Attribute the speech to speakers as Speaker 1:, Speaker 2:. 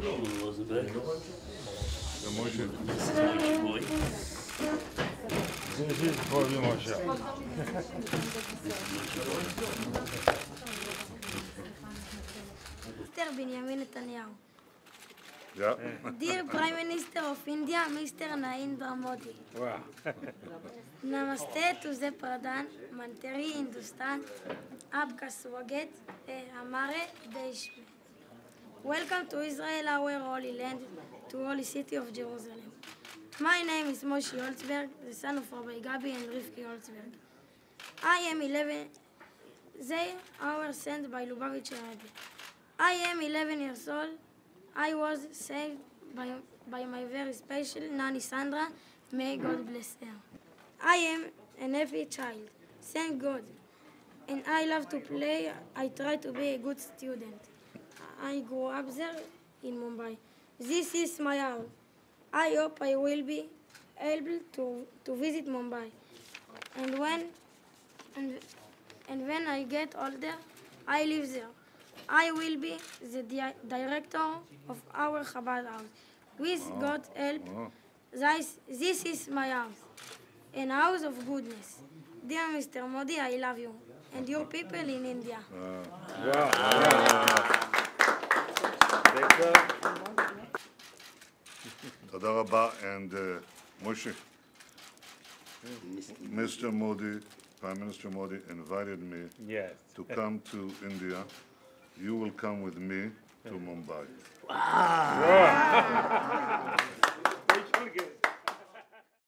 Speaker 1: Elizabeth.
Speaker 2: Moshe.
Speaker 1: This is Moshe boy.
Speaker 2: This is for you, Moshe.
Speaker 3: Mr. Benjamin Netanyahu.
Speaker 2: Yeah.
Speaker 3: Dear Prime Minister of India, Mr. Narendra Modi.
Speaker 2: Wow.
Speaker 3: Namaste to the Pradhan Mantri Hindustan. Aapka swagat hai hamare desh mein. Welcome to Israel, our holy land, to holy city of Jerusalem. My name is Moshe Holtzberg, the son of Rabbi Gabi and Rivki Holtzberg. I am 11. They are sent by Lubavitch Rabbi. I am 11 years old. I was saved by my very special Nanny Sandra. May God bless her. I am an happy child. Thank God. And I love to play. I try to be a good student. I grew up there in Mumbai. This is my house. I hope I will be able to visit Mumbai. And when I get older, I live there. I will be the director of our Chabad house. With God's help, this is my house, an house of goodness. Dear Mr. Modi, I love you, and your people in India.
Speaker 2: Toda Rabba and Moshe. Mr. Modi, Prime Minister Modi invited me to come to India. You will come with me to Mumbai.
Speaker 1: Wow.